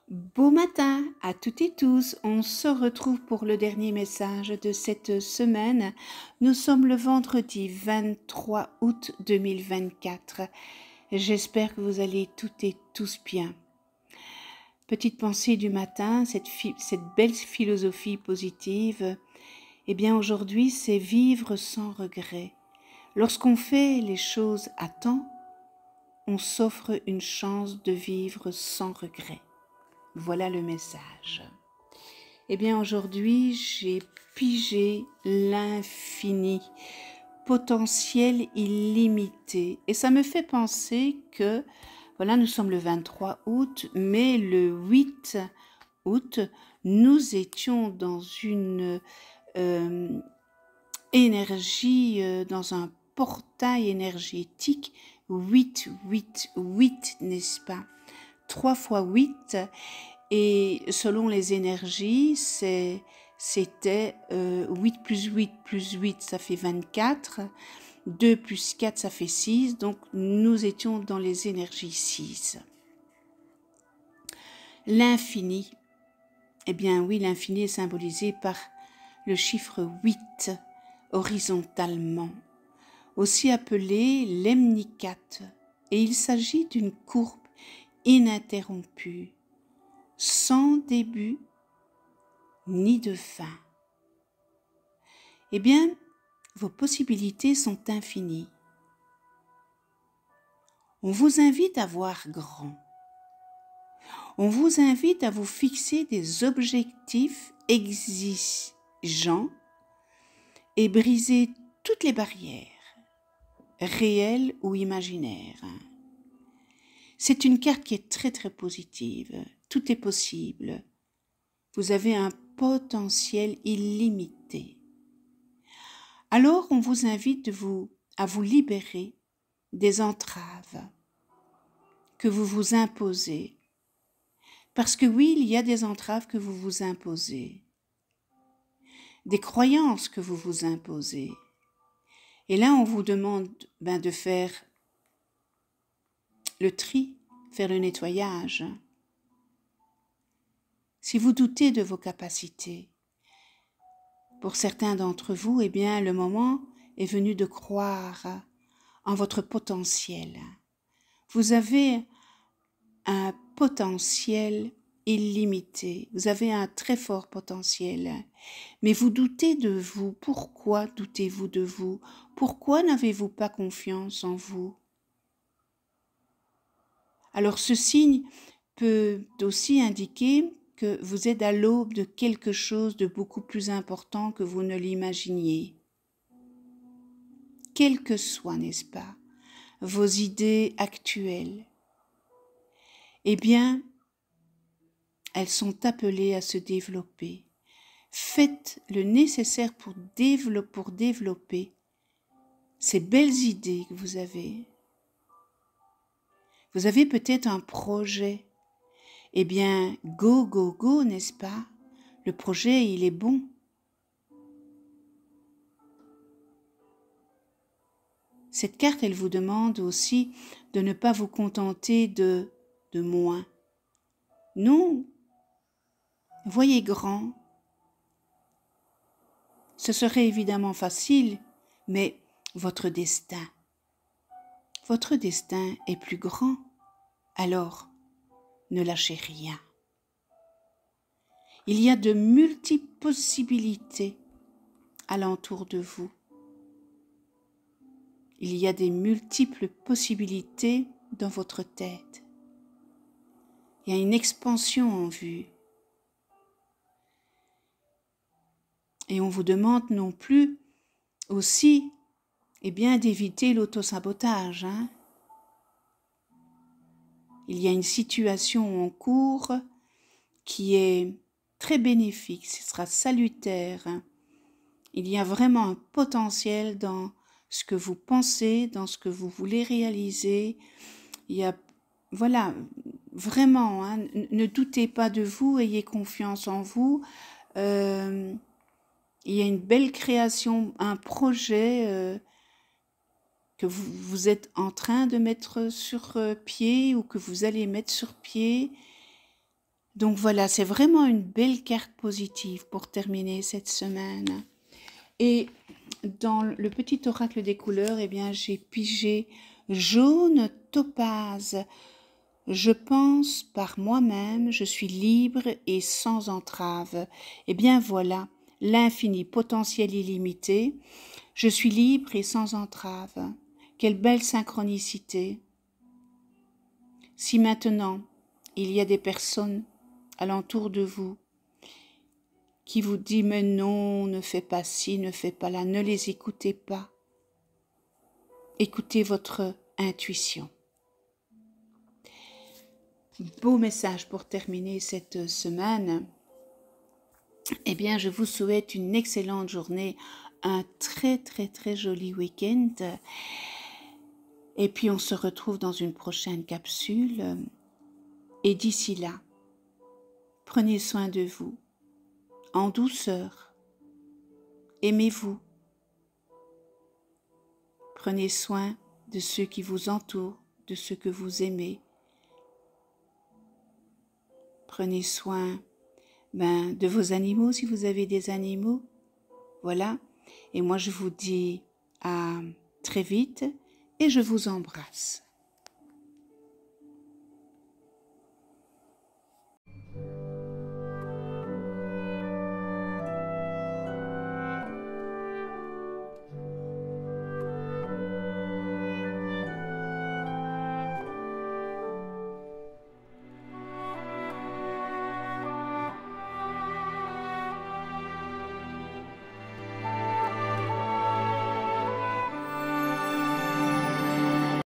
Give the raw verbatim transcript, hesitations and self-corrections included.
Beau matin à toutes et tous, on se retrouve pour le dernier message de cette semaine. Nous sommes le vendredi vingt-trois août deux mille vingt-quatre. J'espère que vous allez toutes et tous bien. Petite pensée du matin, cette, cette belle philosophie positive. Eh bien aujourd'hui, c'est vivre sans regret. Lorsqu'on fait les choses à temps, on s'offre une chance de vivre sans regret. Voilà le message. Eh bien aujourd'hui, j'ai pigé l'infini, potentiel illimité. Et ça me fait penser que, voilà, nous sommes le vingt-trois août, mais le huit août, nous étions dans une euh, énergie, euh, dans un portail énergétique, huit, huit, huit, n'est-ce pas? trois fois huit, et selon les énergies, c'est, c'était euh, huit plus huit plus huit, ça fait vingt-quatre, deux plus quatre, ça fait six, donc nous étions dans les énergies six. L'infini, eh bien oui, l'infini est symbolisé par le chiffre huit, horizontalement, aussi appelé lemnikat, et il s'agit d'une courbe ininterrompue, sans début ni de fin. Eh bien, vos possibilités sont infinies. On vous invite à voir grand. On vous invite à vous fixer des objectifs exigeants et briser toutes les barrières, réelles ou imaginaires. C'est une carte qui est très très positive. Tout est possible. Vous avez un potentiel illimité. Alors, on vous invite de vous, à vous libérer des entraves que vous vous imposez. Parce que oui, il y a des entraves que vous vous imposez, des croyances que vous vous imposez. Et là, on vous demande ben, de faire le tri, faire le nettoyage. Si vous doutez de vos capacités, pour certains d'entre vous, eh bien, le moment est venu de croire en votre potentiel. Vous avez un potentiel illimité, vous avez un très fort potentiel, mais vous doutez de vous. Pourquoi doutez-vous de vous? Pourquoi n'avez-vous pas confiance en vous? Alors ce signe peut aussi indiquer que vous êtes à l'aube de quelque chose de beaucoup plus important que vous ne l'imaginiez. Quelles que soient, n'est-ce pas, vos idées actuelles, eh bien, elles sont appelées à se développer. Faites le nécessaire pour développer, pour développer ces belles idées que vous avez. Vous avez peut-être un projet. Eh bien, go, go, go, n'est-ce pas? Le projet, il est bon. Cette carte, elle vous demande aussi de ne pas vous contenter de, de moins. Non, voyez grand. Ce serait évidemment facile, mais votre destin, votre destin est plus grand. Alors, ne lâchez rien. Il y a de multiples possibilités alentour de vous. Il y a des multiples possibilités dans votre tête. Il y a une expansion en vue. Et on vous demande non plus aussi, eh bien, d'éviter l'autosabotage. Hein? Il y a une situation en cours qui est très bénéfique, ce sera salutaire. Il y a vraiment un potentiel dans ce que vous pensez, dans ce que vous voulez réaliser. Il y a, voilà, vraiment, hein, ne doutez pas de vous, ayez confiance en vous. Euh, il y a une belle création, un projet euh, que vous, vous êtes en train de mettre sur pied ou que vous allez mettre sur pied. Donc voilà, c'est vraiment une belle carte positive pour terminer cette semaine. Et dans le petit oracle des couleurs, eh bien, j'ai pigé jaune topaze. Je pense par moi-même, je suis libre et sans entrave. Eh bien voilà, l'infini potentiel illimité. Je suis libre et sans entrave. Quelle belle synchronicité. Si maintenant, il y a des personnes alentour de vous qui vous disent « mais non, ne fais pas ci, ne fais pas là », ne les écoutez pas. Écoutez votre intuition. Beau message pour terminer cette semaine. Eh bien, je vous souhaite une excellente journée, un très très très joli week-end. Et puis, on se retrouve dans une prochaine capsule. Et d'ici là, prenez soin de vous, en douceur. Aimez-vous. Prenez soin de ceux qui vous entourent, de ceux que vous aimez. Prenez soin ben, de vos animaux si vous avez des animaux. Voilà. Et moi, je vous dis à très vite et je vous embrasse.